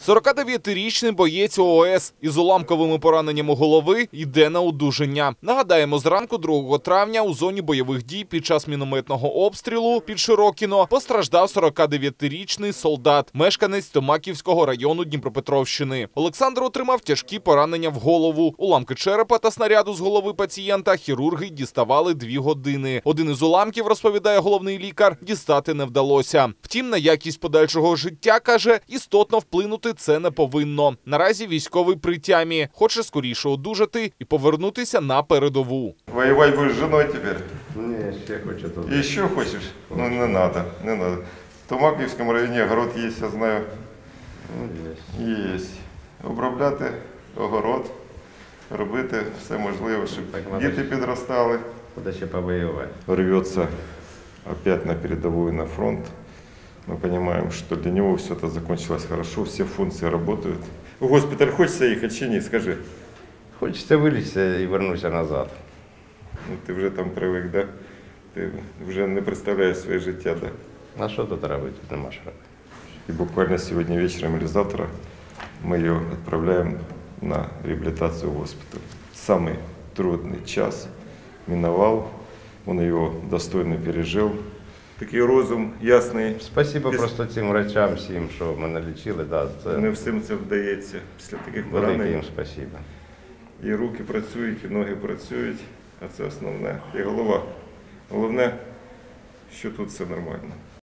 49-річний боєць ООС із уламковими пораненнями голови йде на одужання. Нагадаємо, зранку 2 травня у зоні бойових дій під час мінометного обстрілу під Широкіно постраждав 49-річний солдат, мешканець Томаківського району Дніпропетровщини. Олександр отримав тяжкі поранення в голову. Уламки черепа та снаряду з голови пацієнта хірурги діставали 2 години. Один із уламків, розповідає головний лікар, дістати не вдалося. Втім, на якість подальшого життя, каже, істотно вплинути це не повинно. Наразі військовий при тямі, хоче скоріше одужати і повернутися на передову. Воевать будешь с женой теперь? Не, ще хочу тут. Еще хочешь? Ну не надо, не надо. В Томаківському районі огород є, я знаю. Ну, Є. Обробляти огород, робити все можливе, щоб Так, надо діти підростали. Куди ще повоювати. Рвется опять на передовую, на фронт. Мы понимаем, что для него все это закончилось хорошо, все функции работают. В госпиталь хочется ехать, чи ні, скажи. Хочеться вилізти і вернутися назад. Ну, ти вже там привик, да? Ти вже не представляєш своє життя, да? А що тут робити? Тут нема що робити. И буквально сегодня вечером или завтра мы ее отправляем на реабилитацию в госпиталь. Самый трудный час миновал, он его достойно пережил. Такий розум ясний. Спасибо просто цим врачам, всім, що мене лічили. Да, Не всім це вдається після таких велике поранень. їм спасибо. І руки працюють, і ноги працюють, а це основне. І голова. Головне, що тут все нормально.